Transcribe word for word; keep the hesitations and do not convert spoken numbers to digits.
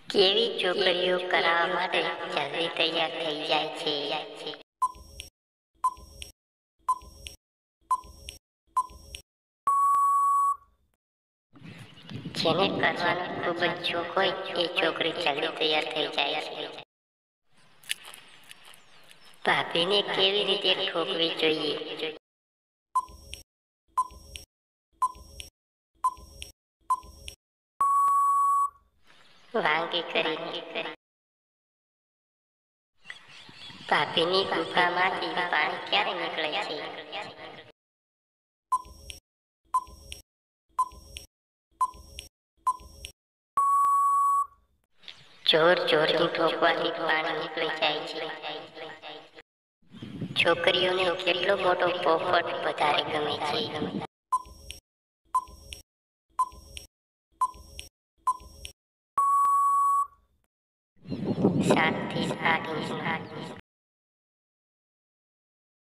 કેવી છોકરીઓ કરાવવા માટે જલ્દી તૈયાર થઈ જાય છે? જેને કરવાનો ખૂબ જ શોખ હોય એ છોકરી જલ્દી તૈયાર થઈ જાય છે. ભાભીને કેવી રીતે ઠોકવી જોઈએ? વાંકી કરીને. ભાભીની ગુફામાંથી પાણી ક્યારે નીકળે છે? જોર જોરથી ઠોકવાથી પાણી નીકળી જાય છે. છોકરીઓને કેટલો મોટો પોપટ વધારે ગમે છે? સાત થી આઠ ઇંચનો.